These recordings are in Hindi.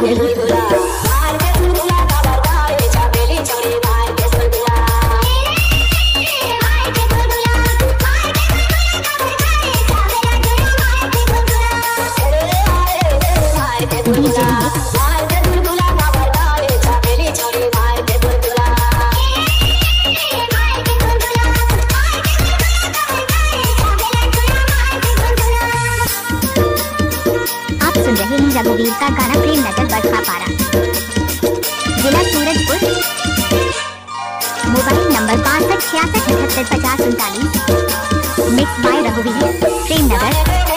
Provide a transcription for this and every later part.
सुन रहे हैं रघुवीर का गाना प्रेम नगर बरखापारा, जिला Surajpur. Mobile number 6566785039। Mix by रघुवीर, प्रेम नगर।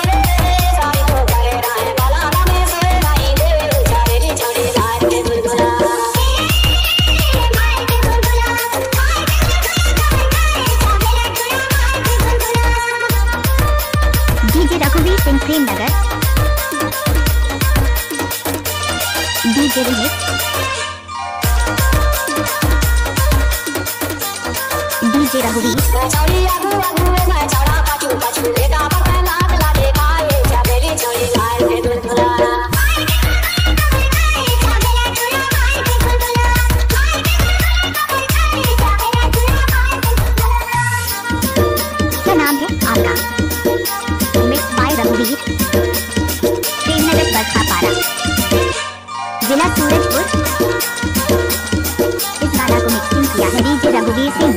डीजे रघुवीर Singh, Prem Nagar. DJ remix, DJ रघुवीर। क्या नाम है आपका? मिक्स बाय रघुवीर, प्रेम नगर बरखापारा, जिला सूरजपुर। इस गाना को मिक्सिंग किया है डीजे रघुवीर सिंह।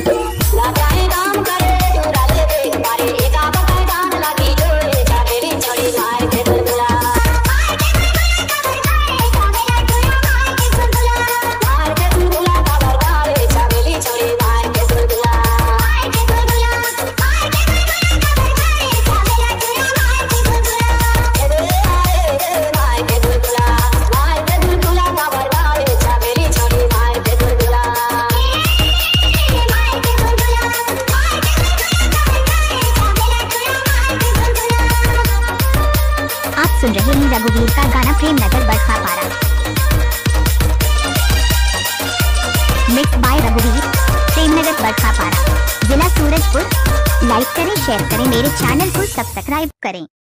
सुन रहे हैं रघुवीर का गाना प्रेम नगर बरखापारा, मिक्स बाय रघुवीर, प्रेम नगर बरखापारा, जिला सूरजपुर। लाइक करें, शेयर करें, मेरे चैनल को सब्सक्राइब करें।